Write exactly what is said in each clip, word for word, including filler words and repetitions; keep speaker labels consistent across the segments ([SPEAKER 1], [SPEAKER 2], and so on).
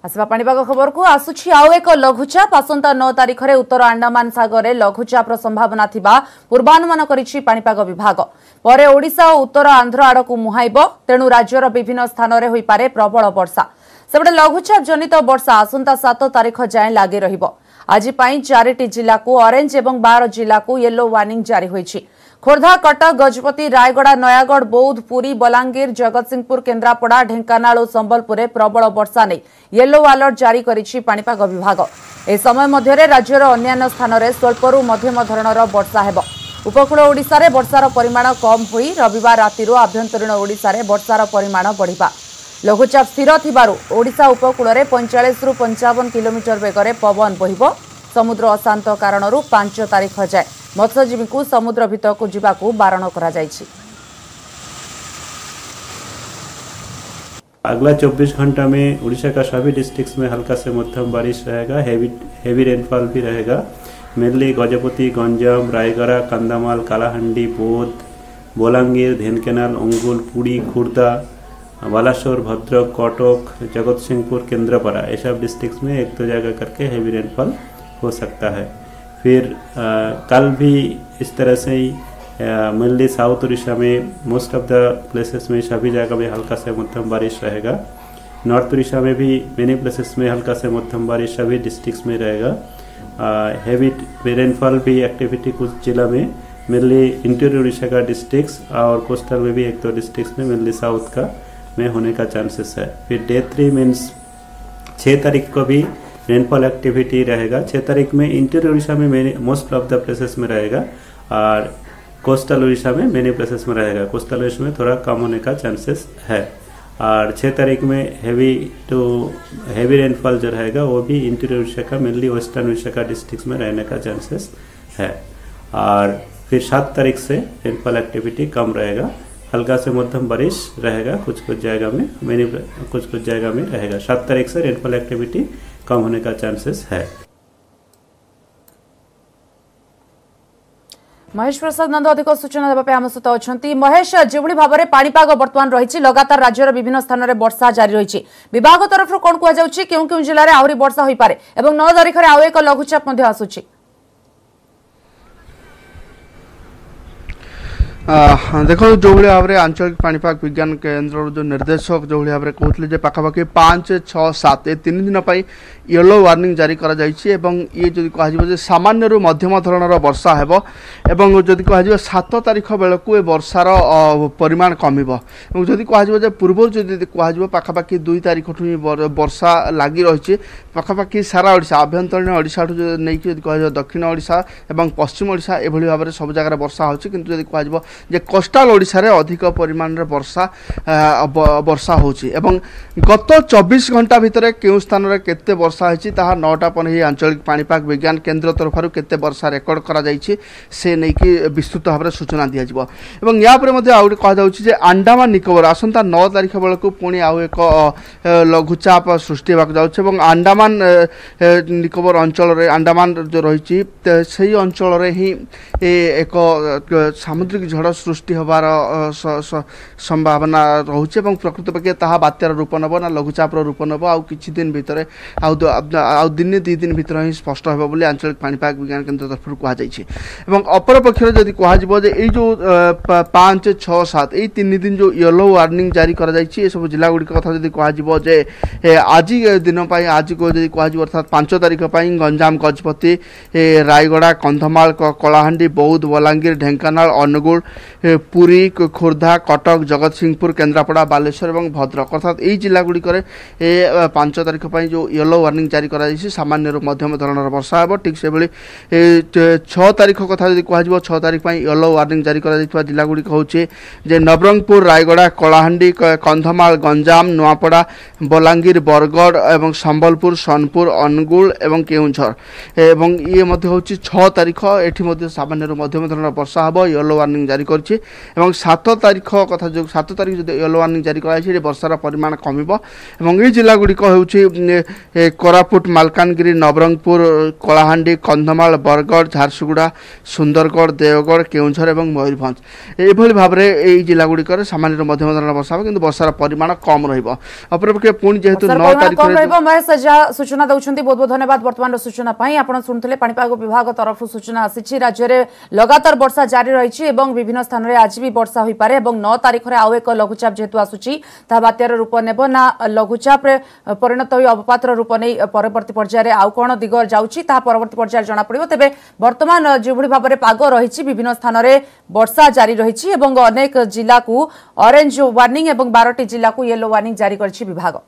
[SPEAKER 1] आसवा पाणीपाग खबर को आसुछि आउ एक लघुचाप आसंता नौ तारीख में उत्तर अंडमान सागर में लघुचाप संभावना थिबा पूर्वानुमान करिछि पाणीपाग विभाग। परे ओडिशा और उत्तर आंध्र आड़कू मुहाइब, तेणु राज्यर विभिन्न स्थान में होई पारे प्रबल वर्षा। सेबडे लघुचाप जनित वर्षा आसंता सात तारीख जाए लागी रहिबो। आज पई चारिटी जिला को ऑरेंज एवं बारह जिला को येलो वार्निंग जारी होईछि। खोर्धा, कटक, गजपति, रायगड़ा, नयागढ़, बौद्ध, पुरी, बलांगीर, जगतसिंहपुर, केन्द्रापड़ा, ढेंकानाल और संबलपुर में प्रबल वर्षा नहीं येलो अलर्ट जारी करिछि पाणीपाग विभाग। ए समय मध्य राज्यर अन्य स्थान में स्वल्परू मध्यम धरणर वर्षा हेब। उपकूल ओडिशा रे वर्षार परिमाण कम होई रविवार राति आभ्यंतरीण ओडिशा रे वर्षार परिमाण बढ़िबा। लघुचाप स्थिर थिबारु ओडिशा उपकूल में पैंचाश रु पंचावन किलोमीटर बेगर पवन बहिब। समुद्र अशांत कारणरू पांच तारीख जाए मत्स्यजीवी को समुद्र भीतर को जीवाकू बारण करा जायछि।
[SPEAKER 2] अगला चौबीस घंटा में उड़ीसा का सभी डिस्ट्रिक्ट्स में हल्का से मध्यम बारिश रहेगा। हेवी हेवी रेनफॉल भी रहेगा। मेनली गजपति, गंजाम, रायगड़ा, कंधमाल, कालाहांडी, बौद्ध, बलांगीर, ढेंकानाल, अंगुल, पुरी, खुर्दा, बालासोर, भद्रक, कटक, जगतसिंहपुर, केन्द्रापड़ा ये सब डिस्ट्रिक्ट्स में एक दो जगह करके हेवी रेनफॉल हो सकता है। फिर आ, कल भी इस तरह से ही मेनली साउथ उड़ीसा में मोस्ट ऑफ द प्लेसेस में सभी जगह में हल्का से मध्यम बारिश रहेगा। नॉर्थ उड़ीसा में भी मेनी प्लेसेस में हल्का से मध्यम बारिश सभी डिस्ट्रिक्ट्स में रहेगा। हेवी रेनफॉल भी एक्टिविटी कुछ जिला में मेनली इंटीरियर उड़ीसा का डिस्ट्रिक्ट्स और कोस्टल में भी एक दो डिस्ट्रिक्ट्स में मेनली साउथ का में होने का चांसेस है। फिर डे थ्री मीन्स छः तारीख को भी रेनफॉल एक्टिविटी रहेगा। छः तारीख में इंटीरियर उड़ीसा में मोस्ट ऑफ द प्लेसेस में रहेगा और कोस्टल उड़ीसा में मेनी प्लेसेस में रहेगा। कोस्टल उड़ीसा में थोड़ा कम होने का चांसेस है। और छः तारीख में हेवी टू हेवी रेनफॉल जो रहेगा वो भी इंटीरियर उड़ीसा का मेनली वेस्टर्न उड़ीसा का डिस्ट्रिक्ट में रहने का चांसेस है। और फिर सात तारीख से रेनफॉल एक्टिविटी कम रहेगा। हल्का से मध्यम बारिश रहेगा कुछ कुछ जगह में मेनी कुछ कुछ जगह में रहेगा। सात तारीख से रेनफॉल एक्टिविटी कम होने का चांसेस है।
[SPEAKER 1] महेश प्रसाद नंद अधिक सूचना देवाई आम सहित अच्छा। महेश, जो भाव में पाणीपाग बर्तमान रही लगातार राज्यर विभिन्न स्थान में वर्षा जारी रही विभाग तरफ कौन कहुच्छी क्यों क्यों जिले में आहरी वर्षा हो पारे और नौ तारीख में आउ एक लघुचाप आसूची?
[SPEAKER 3] देखो जो भाव में आंचलिक पाणीपाग विज्ञान केन्द्र जो निर्देशक जो भाव में कहते पाखापाखि पांच छः सात ये तीन दिन येलो वार्निंग जारी करा जायछि एवं ये जदि कह सामान्य रु मध्यम धरणर वर्षा हेब एवं जदि कह सात तारीख बेलू ए वर्षार परिमाण कमिब। जदि कह पूर्व जदि कह पाखापाखि दुई तारीख वर्षा लगी रही पाखापाखि सारा ओडिशा आभ्यंतरीण ओडिशा नहीं कह दक्षिण ओडिशा एवं पश्चिम ओडिशा एभली भाव में सब जगह वर्षा होछि। किंतु जदि कह जे कोस्टाल ओडिशा रे अधिक परिमाण रे वर्षा वर्षा होछि एवं गत चौबीस घंटा भितर केउ स्थान रे केते वर्षा होछि ताहा नौटा पन ही आंचलिक पाणीपाग विज्ञान केन्द्र तरफ केते वर्षा रेकर्ड करा जाइछि से नै कि विस्तृत भाव में सूचना दिया जिवो। एवं या पर मध्ये आउट कह जाउछि जे अंडमान निकोबर आसंता नौ तारीख बेलकू पुणी आउ एक लघुचाप सृष्टि होबाक जाउछि एवं अंडमान निकोबर अंचल रे अंडमान जो रहिछि सेही अंचल रे ही एक सामुद्रिक झड़ सृष्टि होबार संभावना रहुछि एवं प्रकृत पक्षे ताहा बात्यार रूप नब ना लघुचापर रूप नब आउ किछि दिन भितर आउ दिन दुई दिन भितर ही स्पष्ट होबो बोली आंचलिक पाणीपाग विज्ञान केन्द्र तरफ कहा जाइछि। एवं अपर पक्षर जदि कह जिवो जे एई जो पांच छः सात एई तीन दिन जो येलो वार्निंग जारी करा जाइछि ए सब जिला गुडी कथा जदि कह जिवो जे आज दिन पई आज को जदि कह जिवो अर्थात पांच तारीख पई गंजाम, गजपति, रायगड़ा, कंधमाल, कलाहांडी, बौद्ध, बलांगीर, ढेंकानाल, अनुगुल, पुरी, खुर्धा, कटक, जगतसिंहपुर, केन्द्रापड़ा, बालेश्वर और भद्रक अर्थात यही जिला गुड़िक पांच तारीख पर जो येलो वार्निंग जारी करा सामान्य मध्यम धरणर वर्षा हे। ठीक से भाई छः तारीख कथा जब कह छः तारीख पर येलो वार्निंग जारी करा जिला गुड़िक हूँ जे नवरंगपुर, रायगड़ा, कलाहांडी, कंधमाल, गंजाम, नुआपड़ा, बलांगीर, बरगढ़ और संबलपुर, सोनपुर, अनुगुल और केउंझर एवं ये हूँ छः तारीख एटी सामान्य मध्यम धरणर वर्षा हे। येलो वार्निंग जारी करछि एवं सात तारिख कथा जो सात तारिख जो येलो वार्निंग जारी कराई वर्षार परिमाण कमिबो एवं ए जिला गुड़िक होउछि कोरापुट मालकानगिरी नवरंगपुर कलाहांडी कंधमाल बरगढ़ झारसुगुड़ा सुंदरगढ़ देवगढ़ केउंझर एवं मयूरभंज एभली भाव में ए जिला गुड़िक सामान्य मध्यम धरण वर्षा किंतु वर्षार परिमाण कम रहिबो अपरपक्षे पुणी जेहेतु नौ तारिख
[SPEAKER 1] महेश जहाँ सूचना दौरान बहुत बहुत धन्यवाद बर्तमान सूचना आपण शुणुले पाणीपाग विभाग तरफ सूचना आसी राज्य में लगातार वर्षा जारी रही विभिन्न स्थान में आज भी वर्षा हो पारे नौ तारिख में आउ एक लघुचाप जेहेतु आसूची बात्यार रूप नेब ना लघुचाप परिणत हो अवपातर रूप नहीं परवर्ती पर्यायर आउ कौन दिग जाऊँगी परवर्ती पर्यायर जना पड़ो तेज बर्तमान जो भाव में पाग रही विभिन्न स्थान में वर्षा जारी रही अनेक जिला को ऑरेंज वार्निंग और बारह जिला को येलो वार्निंग जारी कर विभाग।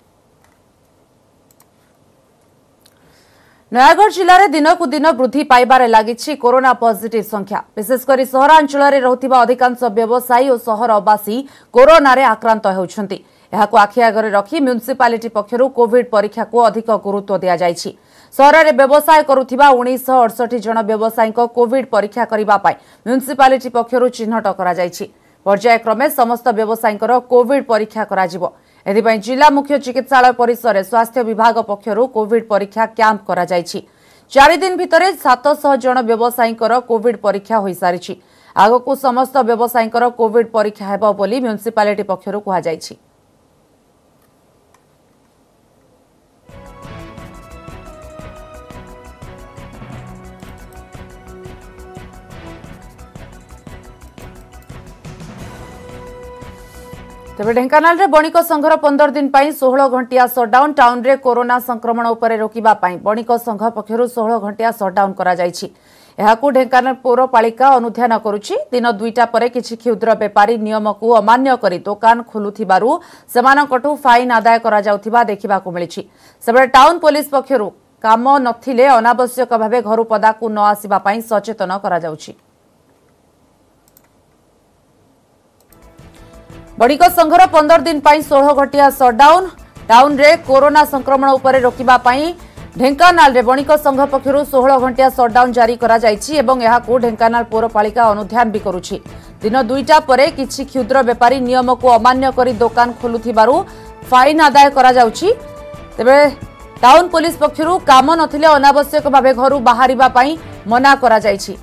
[SPEAKER 1] नयागढ़ जिले में दिन को दिन वृद्धि पाइबार लगी कोरोना पॉजिटिव संख्या विशेषकर सहरांचल रहुथिबा अधिकांश व्यवसायी और सहरवासी कोरोना रे आक्रांत होउछंती एहाको आखि आगरे रखी म्युनिसिपालिटी पक्षरु कोविड परीक्षा को अधिक गुरुत्व दिया जायछि सहर में व्यवसाय करुथिबा उन्नीस सौ अड़सठ जन व्यवसायी कोविड परीक्षा करिबा पाई म्युनिसिपालिटी पक्षरु चिन्हट करा जायछि पर्यायक्रमे समस्त व्यवसायी कोविड परीक्षा करा जिवो एथिपाई जिला मुख्य चिकित्सालय परिसर स्वास्थ्य विभाग पक्षरु कोविड परीक्षा कैंप करा जायछि चार दिन भितर सात सौ जन व्यवसायी कोविड परीक्षा हो सारी आगकू समस्त व्यवसायी कोविड परीक्षा हेबो बोली म्युनिसिपालिटी पक्षरु कहा जायछि। तेबे ढेंकानाल रे बणिक संघर पंद्रह दिन पाई सोलह घंटिया सटडाउन टाउन रे कोरोना संक्रमण उपरे रोकिबा पाई बणिक संघ पक्षरु सोलह घंटिया सटडाउन करा जायछि एहाकू ढेंकानाल पौरपालिका अनुध्यान करुछि दिन दुईटा परे किछि क्षुद्र व्यापारी नियम को अमान्य करी दुकान खोलुथिबारु सेमानकटु फाइन आदाय करा जाउथिबा देखिबाकू मिलिछि सेबे टाउन पुलिस पक्षरु काम नथिले अनावश्यक भाबे घरु पदाकू न आसीबा पाई सचेतन करा जाउछि। बणिक संघर पंद्रह दिन पाई सोलह घंटिया सटडाउन टाउन रे कोरोना संक्रमण उपरे रोकिबा पाई ढेंकानाल रे बणिक संघ पक्षरु सोलह घंटिया सटडाउन जारी करा जायछि एवं एहाकू ढेंकानाल पौरपालिका अनुध्यान भी करुछि दिन दुईटा परे किछि क्षुद्र व्यापारी नियम को अमान्य करी दुकान खोलुथिबारु फाइन आदाय करा जाउछि तेबे टाउन पुलिस पक्षरु काम नथिले अनावश्यक भाबे घरु बाहरिबा पाई मना करा जायछि।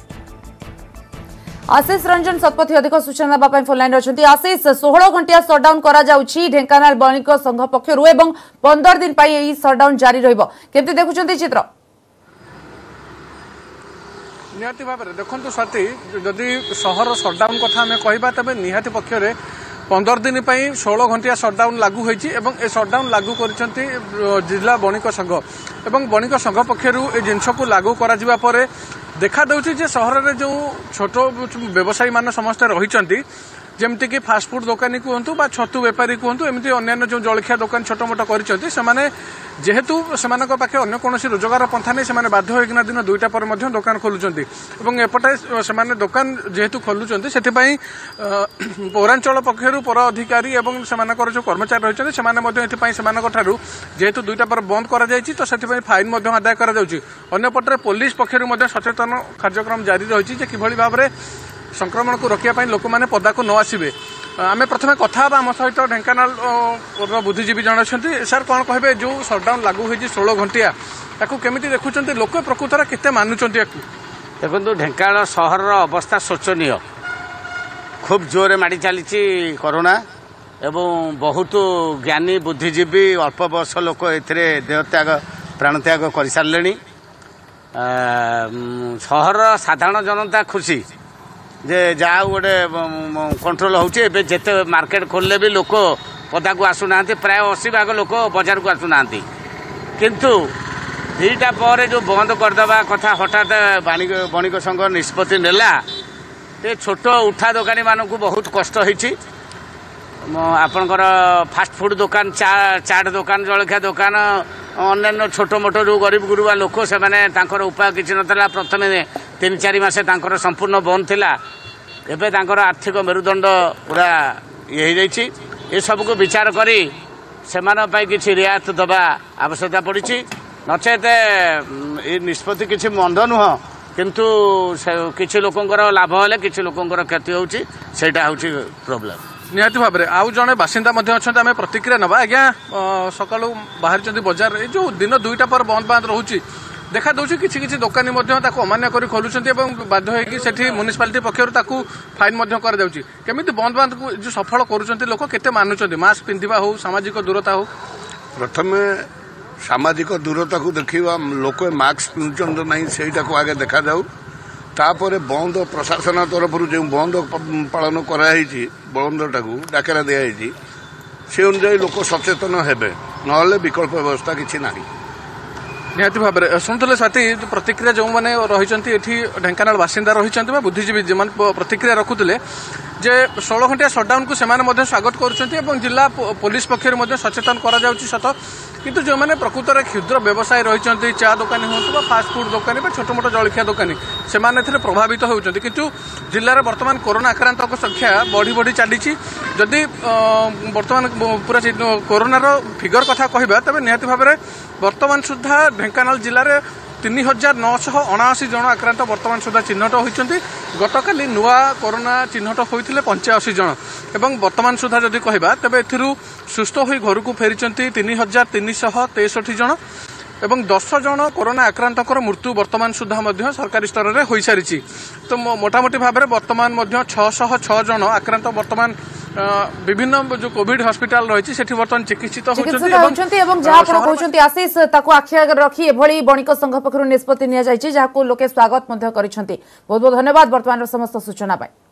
[SPEAKER 1] आशीष रंजन शतपथी अधिक सूचना देवाई फोन लाइन रही आशीष सोलह घंटिया सटडाउन करा जाउछि ढेंकानाल बणिक संघ पक्षरु एवं पंद्रह दिन पाई एई सटडाउन जारी रहिबो केमति देखुछन्ती चित्र
[SPEAKER 4] निहाती भाव में देखो स्वाति जदि सहर सटडाउन कथा आम कहवा तेज निहाती पक्ष पंद्रह दिन पर षोल घंटिया सटडाउन लागू होती ए सटडाउन लागू कर जिला बणिक संघ एवं बणिक संघ पक्षर ए जिनस को लागू कर देखा दूसरी जे सहर में जो छोट व्यवसायी मान समस्त रही जमती फास्टफुड दुकानी कहतु बा छतु बेपारी कहतु एमती अन्य जो जलखिया दुकान छोट मोट कर जेहेतु से अन्य कौन रोजगार पंथा नहीं से बाध्य होना दिन दुईटा पर दुकान खोलुंट एपटे से दुकान जेहेतु खोलुंट से पौरांचल पक्षर पौर अधिकारी और से जो कर्मचारी रही से जेहेतु दुईटा पर बंद कर फाइन आदाय करपटे पुलिस पक्षर सचेतन कार्यक्रम जारी रही है कि भाव में संक्रमण को रोकने लोक मैंने पदा को न आसबे आम प्रथम कथा आम सहित ढेंकानाल बुद्धिजीवी जन अच्छा सार कौन कहे जो सटडाउन लागू हो षोल घंटिया केमी देखुं लोक प्रकृतर केते मानुंट
[SPEAKER 5] देखो ढेंकानाल सहर अवस्था शोचनीय खूब जोरे माड़ी चली कोरोना एवं बहुत ज्ञानी बुद्धिजीवी अल्प बयस लोक ए देहत्याग प्राणत्याग कर सारे सहर साधारण जनता खुशी जे जहाँ गोटे कंट्रोल होचे जिते मार्केट खोलले भी लोक पदा को आसुना प्राय अशी भाग लोक बजार को आसुना किंतु दुईटा पर जो बंद करदे कथा हठात बणिक संघ निष्पत्ति नेला ते छोट उठा दुकानी मानक बहुत कष्ट होती आपणकर फास्टफुड दुकान चा चाट दुकान जलखिया दुकान अन्य छोट मोट जो गरीब गुरुबा लोक से उपाय किसी नाला प्रथम तीन चार मासे संपूर्ण बंद थिला एबे आर्थिक मेरुदंड पूरा ये ये सब को विचार करी से किसी रियायत दबा आवश्यकता पड़ी नचेत ये निष्पत्ति किसी मंद नुह किंतु किसी लोकंकर लाभ हेले किसी लोकंकर क्षति होउची सेटा होउची प्रॉब्लम
[SPEAKER 4] निहाती भाव में आउ जड़े बासिंदा आम प्रतिक्रिया नवा आज्ञा सकाळू बाहर बजार ये जो दिन दुईटा पर बंद बांध रोचे देखा दूसरी किसी किसी दोकानी अमान्य कर खोलुंट बाध्य होती म्यूनिसिपालिटी पक्षर फाइन केमी बंद बांध को जो सफल कर लोक केते मानुंट मास्क पिंधा हो सामाजिक दूरता हो
[SPEAKER 6] प्रथम सामाजिक दूरता को देखा लोक मास्क पिंधुंट ना से आगे देखा जाऊ तापर बंद प्रशासन तरफ जो बंद पालन कराई बंदटा को डाकरा दिखाई से अनुजाई लोक सचेतन हेबे नहले विकल्प व्यवस्था किसी ना
[SPEAKER 4] निहाती भाव में शुणुले स्वाति प्रतिक्रिया जो मैंने रही ढेंकानाल बासिंदा रही बुद्धिजीवी जो प्रतिक्रिया रखुले जे षोल घंटिया सटडाउन को सेमाने स्वागत कर जिला पुलिस पक्षर सचेतन करा सत किंतु जो मैंने प्रकृत में क्षुद्र व्यवसायी रही चा दुकानी हूँ फास्ट फुड दुकानी छोट मोट जलखिया दुकानी से प्रभावित होती किंतु जिले में बर्तमान कोरोना आक्रांत संख्या बढ़ी बढ़ी चली जदि बर्तमान पूरा कोरोनार फिगर कथा कहबा तेज निहाती भाव में बर्तमान सुधा ढेंकानाल जिले में तीन हजार नौश अणाशी जन आक्रांत बर्तमान सुधा चिन्हट होती गतकाली नुआ कोरोना चिन्हट होते पंचाशी जन एवं बर्तमान सुधा जदि कहबा तेज ए सुस्थ हो घर को फेरी तीन हजार तीन शह तेसठी जन एवं दस जन कोरोना आक्रांतकर मृत्यु बर्तमान सुधा सरकारी स्तर में हो सारी तो मोटामोटी भाव में बर्तमान छह छह जन आक्रांत बर्तमान विभिन्न जो कोविड हॉस्पिटल रही से बर्तमान चिकित्सित
[SPEAKER 1] होती आशीष आखि आगे रखी एभली बणिक संघ पक्षर निष्पत्ति लोके स्वागत बहुत बहुत धन्यवाद वर्तमान समस्त सूचना पाई।